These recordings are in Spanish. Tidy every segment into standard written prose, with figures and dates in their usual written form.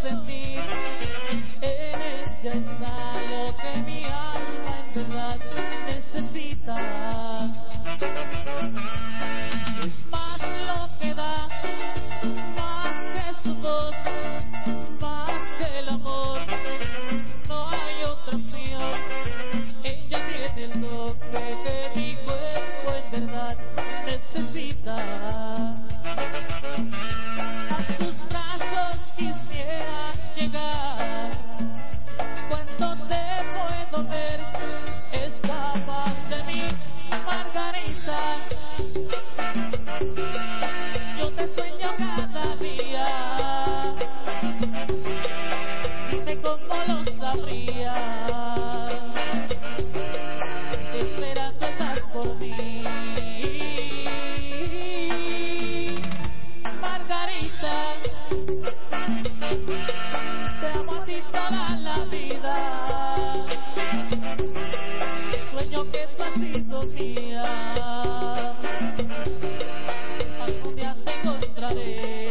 sentir. En ella está lo que mi alma en verdad necesita. Es más lo que da, más que su voz, más que el amor. No hay otra opción. Ella tiene el toque que mi cuerpo en verdad necesita. A sus brazos quisiera llegar. Cuando te puedo ver, escapas de mí, Margarita. Yo te sueño cada día. Dime cómo lo sabría. Esperando estás por mí, Margarita. Te amo a ti toda la vida. Sueño que tú has sido mía. Algún día te encontraré.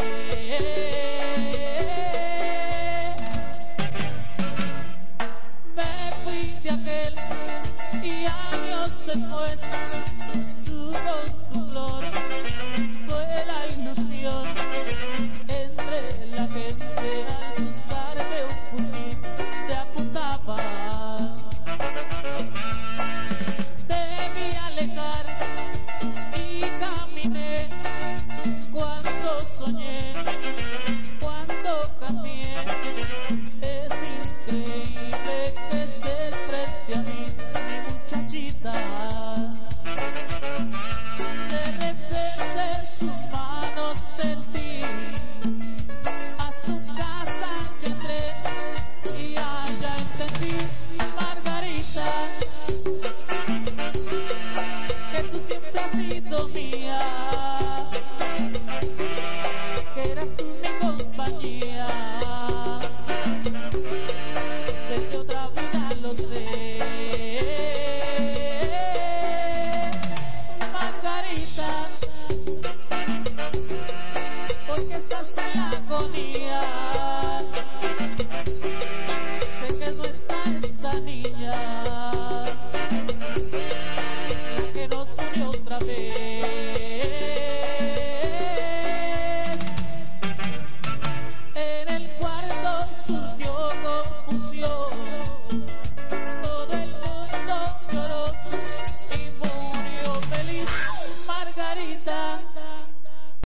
Me fui de aquel y años después, tú con tu flor fue la ilusión. Entre la gente al buscarte un fusil te apuntaba. Debí alejar y caminé. Cuando soñé, cuando cambié, es increíble que estés frente a mí, mi muchachita. De repente sus manos sentí, a su casa que entré y allá entendí, Margarita, que tú siempre has sido mía, que eras tú mi compañía.